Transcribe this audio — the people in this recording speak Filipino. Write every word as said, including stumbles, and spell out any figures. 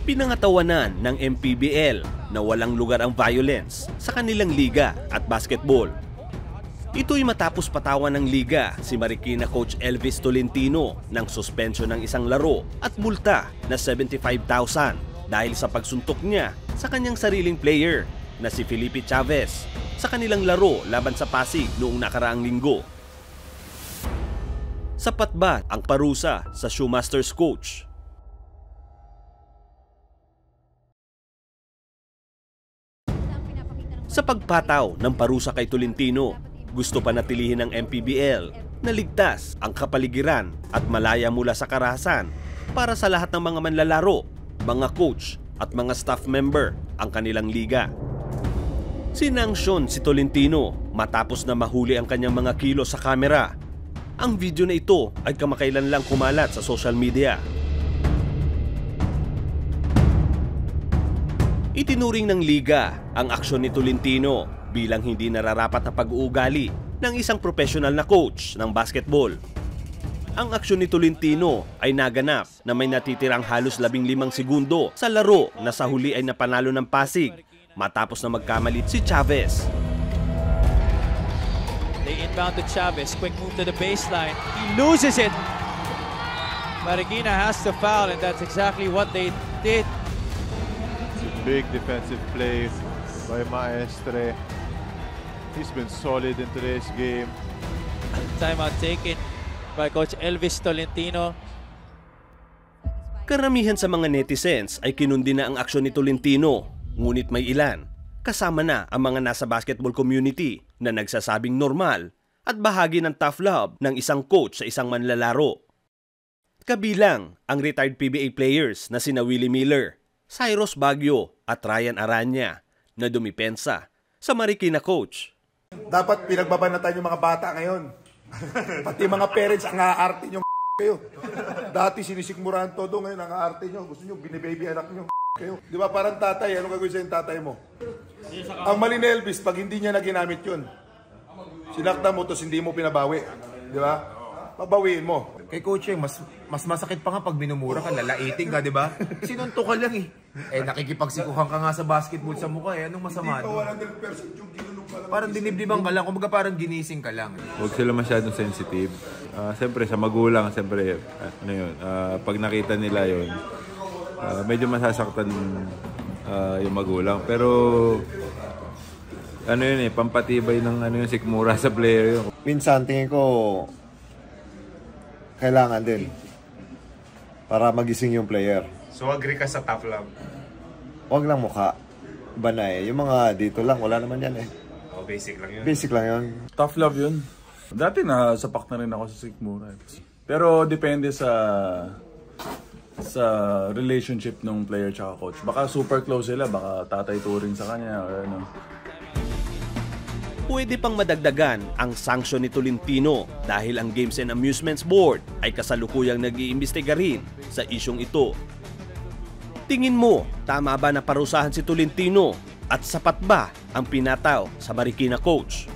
Pinangatawanan ng M P B L na walang lugar ang violence sa kanilang liga at basketball. Ito'y matapos patawan ng liga si Marikina coach Elvis Tolentino ng suspension ng isang laro at multa na seventy-five thousand dahil sa pagsuntok niya sa kanyang sariling player na si Felipe Chavez sa kanilang laro laban sa Pasig noong nakaraang linggo. Sapat ba ang parusa sa Shoemasters coach? Sa pagpataw ng parusa kay Tolentino, gusto pa natilihin ng M P B L na ligtas ang kapaligiran at malaya mula sa karahasan para sa lahat ng mga manlalaro, mga coach at mga staff member ang kanilang liga. Sinangson si Tolentino matapos na mahuli ang kanyang mga kilo sa kamera. Ang video na ito ay kamakailan lang kumalat sa social media. Itinuring ng liga ang aksyon ni Tolentino bilang hindi nararapat na pag-uugali ng isang professional na coach ng basketball. Ang aksyon ni Tolentino ay naganap na may natitirang halos labing limang segundo sa laro na sa huli ay napanalo ng Pasig matapos na magkamalit si Chavez. They inbound to Chavez, quick move to the baseline, he loses it. Marikina has to foul and that's exactly what they did. Big defensive play by Maestre. He's been solid in today's game. Timeout taken by Coach Elvis Tolentino. Karamihan sa mga netizens ay kinundi na ang aksyon ni Tolentino, ngunit may ilan, kasama na ang mga nasa basketball community na nagsasabing normal at bahagi ng tough love ng isang coach sa isang manlalaro. Kabilang ang retired P B A players na sina Willie Miller, Cyrus Baguio at Ryan Aranya na dumipensa sa Marikina coach. Dapat pinagbabanatan yung mga bata ngayon. Pati mga parents ang aarte nyo kayo. Dati sinisikmurahan todo, ngayon ang aarte nyo. Gusto nyo binibaby anak nyo kayo. Di ba parang tatay, anong gagawin sa'yo yung tatay mo? Ang mali ni Elvis, pag hindi niya na ginamit yun, sinakta mo, tapos hindi mo pinabawi. Di ba? Pabawiin mo. Kay coach, mas mas masakit pa nga pag minumura ka, lalaiting ka, di ba? Sinunto ka lang eh. Eh, nakikipagsikuhan ka nga sa basketball sa mukha eh. Anong masama doon? one hundred percent yung ginulong ka lang. Parang dinibdibang ka lang, kumbaga parang ginising ka lang. Huwag sila masyadong sensitive. Uh, siyempre, sa magulang, siyempre, uh, ano yun, uh, pag nakita nila yun, uh, medyo masasaktan uh, yung magulang. Pero, ano yun eh, pampatibay ng ano yung sikmura sa player yun. Minsan, tingin ko, kailangan din para magising yung player. So agree ka sa tough love? Huwag lang mukha. Iba na eh. Yung mga dito lang, wala naman yan eh. Oh, basic lang yun? Basic lang yun. Tough love yun. Dati na sapak na rin ako sa sikmura. Pero depende sa sa relationship ng player tsaka coach. Baka super close sila, baka tatay turing sa kanya or ano. Pwede pang madagdagan ang sanksyon ni Tolentino dahil ang Games and Amusements Board ay kasalukuyang nag-iimbestiga rin sa isyong ito. Tingin mo, tama ba na parusahan si Tolentino at sapat ba ang pinataw sa Marikina coach?